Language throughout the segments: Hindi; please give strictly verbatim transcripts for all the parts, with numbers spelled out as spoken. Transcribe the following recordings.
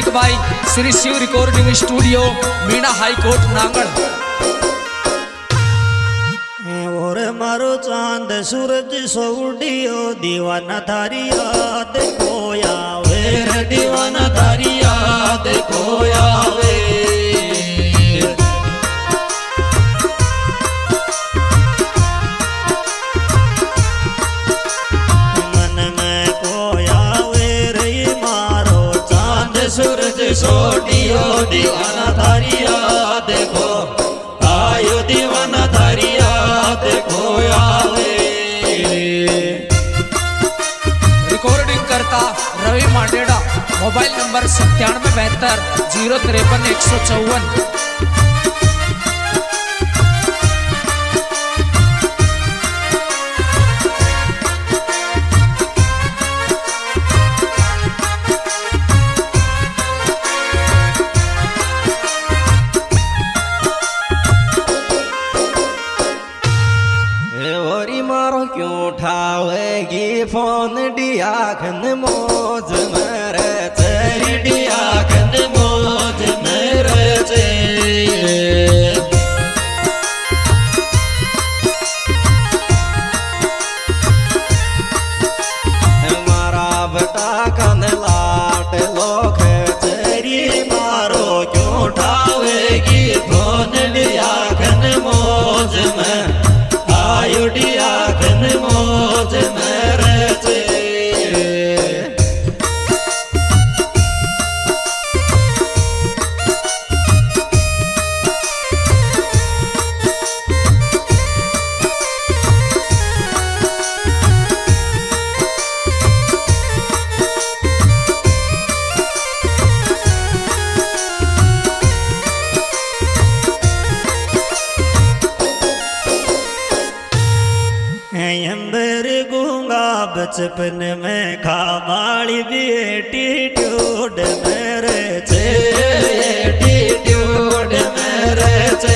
Music by Shri Shiv recording studio Meena high court Nangal. और मारो चांद सूरज सोडियो दीवाना थारी याद खोया वे दीवाना थारी याद खोया वे सूरज सोटियो दीवाना थारी याद को आयो दीवाना थारी याद को आवे। रिकॉर्डिंग करता रवि मांडेड़ा, मोबाइल नंबर सत्तानवे बहत्तर जीरो तिरपन एक सौ चौवन। क्यों उठावेगी फोन डिया खन मौज मेरे तेरी डिया खन मौज मेरे चे हमारा बेटा कन लाट लोग तेरी मारो क्यों उठावेगी फोन डिया खन मौज में आयो डिया खन मौज मेरे चे अंबर गूंगा बचपन में खाबाड़ी भी एटीट्यूड मेरे चे एटीट्यूड मेरे चे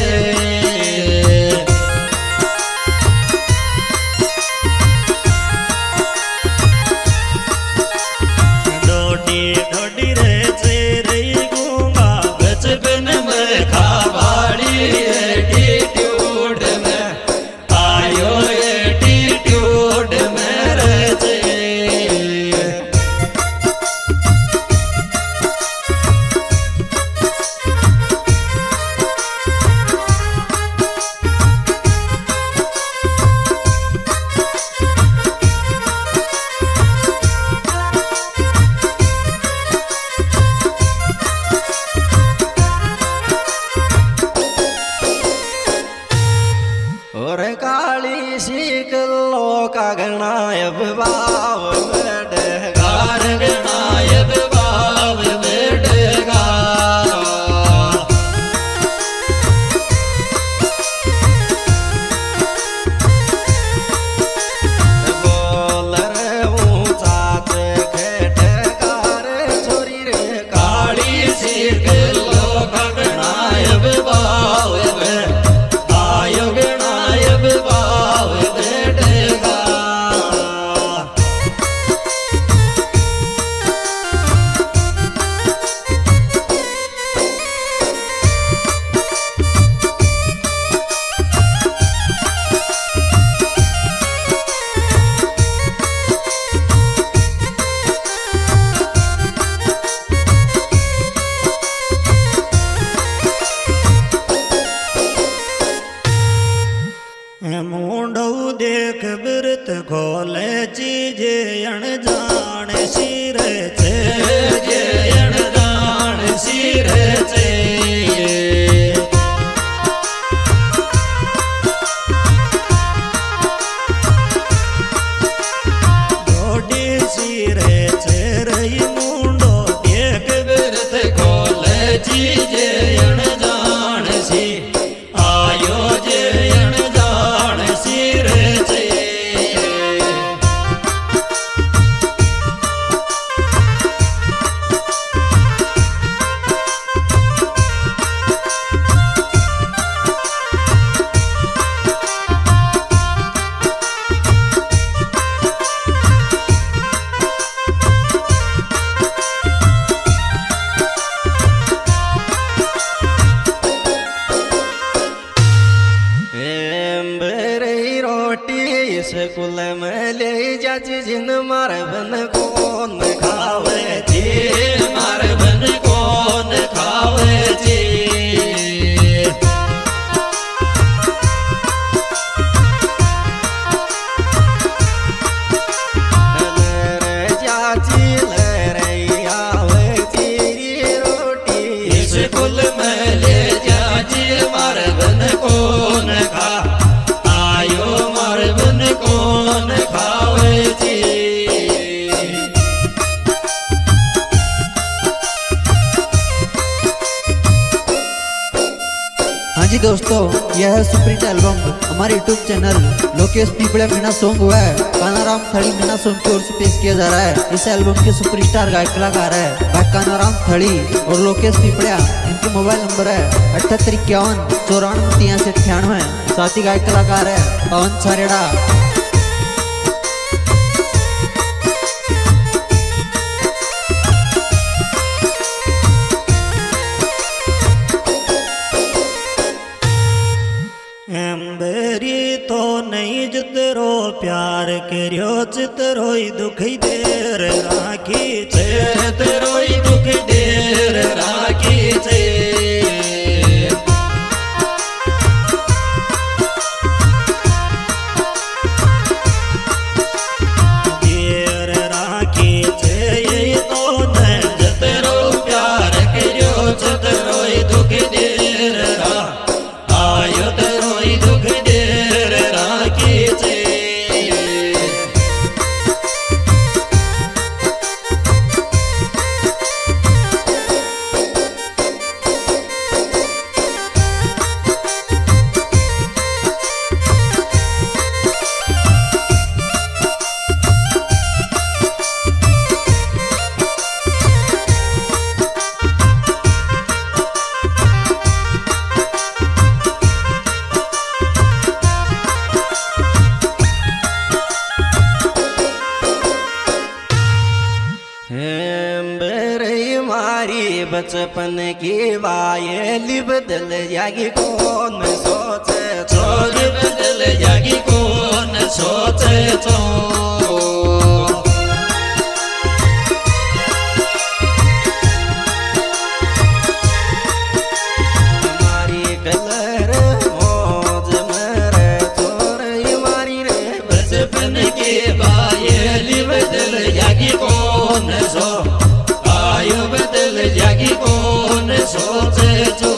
डोडी डोडी रे चे रही गूंगा बचपन में खाबाड़ी एटीट्यूड में आयो और काली सीख लो का गणायब बाव बेटगार गणायब बाव बेटगा बोल रे ऊंचा ते खेटकार छोरी रे काली सीख लो का गणायब बाव आयो गणायब बाव बेटगा मुंडऊ देख बिरत खोले चीजे अनजान सिर चे जे अनजान सिर चे डोडी सिर चे रही मुंडो देख बिरत खोले चीजे अनजान सी आयो जे अनजान सिर चे कुल में ले जाची जिन मारे बन कौन खावे जी मारे बन कौन खावे जी कुल में ले जाची मारे बन कौन खा आयो मारे बन कौन खावे जी। हाँ जी दोस्तों, यह है सुप्रीत एल्बम हमारे YouTube channel Lokesh Pipadiya Meena song हुआ है कानाराम थड़ी मीना सॉन्ग की ओर से पेश किया जा रहा है। इस एल्बम के सुपरस्टार गायक कलाकार है भाई कानाराम थड़ी और लोकेश पीपड़िया। इनके मोबाइल नंबर है अठहत्तर इक्यावन चौरानवे तियासी अठानवे। साथ ही गायक कलाकार है पवन सारेड़ा। तो नहीं जितरो प्यार करियो चितरोई दुख देर राखी चितरोई दुख देर राखी छे देर राखी छे तो नहीं जितरो प्यार करियो चितरोई दुख देर रा आयो तरोई दुख देर राखी छे। बचपन की वाये बदल जागी कौन सोचे छोड़ बदल जागी कौन सोचे तो हमारी कलर मौज मरे चोर हमारी रे बचपन की वाये बदल जागी कौन सो आयु बदल जागी कौन सोचे तो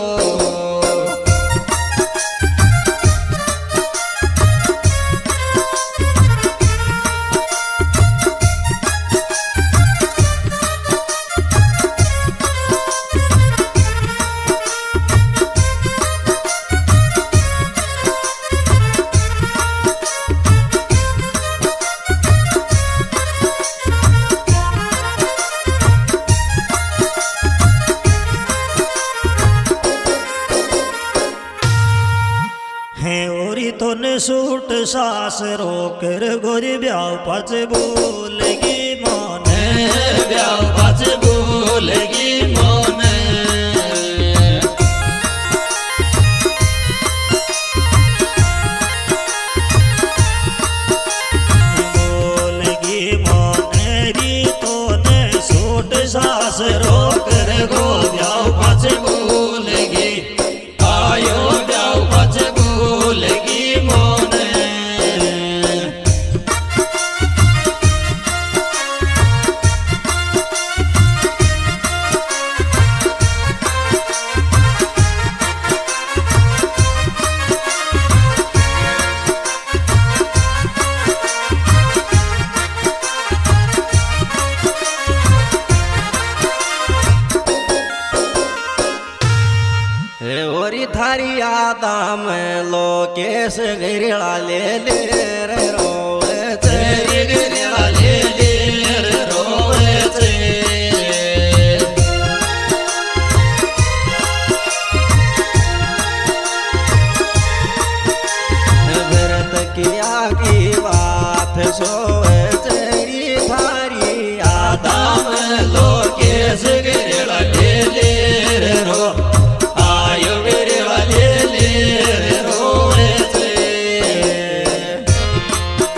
सूट सास रोकर गोरी ब्याह पच बोलेगी मोने ब्याह पच बोलेगी मोने बोलेगी मोने री तोने सूट सास रोकर गो ब्याह पच बोलेगी आयो ब्याह पच बोलेगी थारी यादा में लोकेश गिरिड़ा ले ले रे रोवे तेरी गिरिड़ा ले ले रे रोवे ते भरत किया की बात सोए तेरी थारी यादा में लोकेश गिरिड़ा ले ले रे रो आयो गिरिड़ा ले ले रे रोवे ते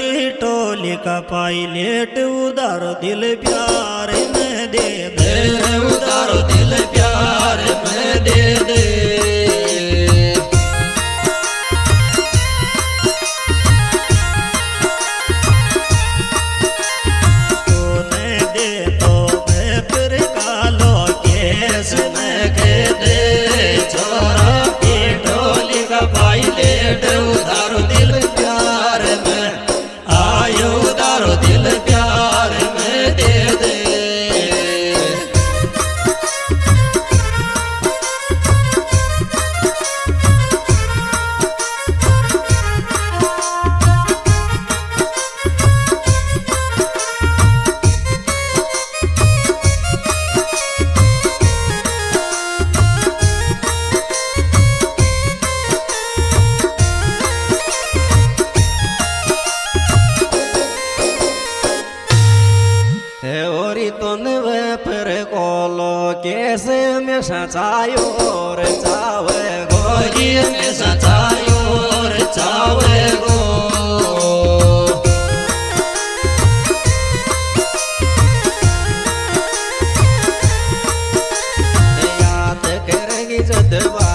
टोली का पायलट उधार दिल प्यार में दे दे उधार दिल प्यार में दे दे तूने दे तो मैं फिर कालो केस में के दे छोरा की टोली का पायलट उधार दिल प्यार में आयो उधार दिल प्यार में दे दे कैसे में सचायो और चावे गोरी में सचायो और चावे गो याद करेंगी जब